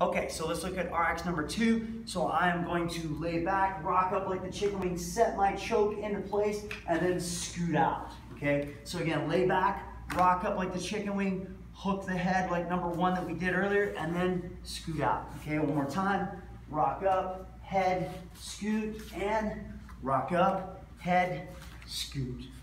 Okay, so let's look at RX number 2. So I am going to lay back, rock up like the chicken wing, set my choke into place, and then scoot out, okay? So again, lay back, rock up like the chicken wing, hook the head like number 1 that we did earlier, and then scoot out, okay? One more time, rock up, head, scoot, and rock up, head, scoot.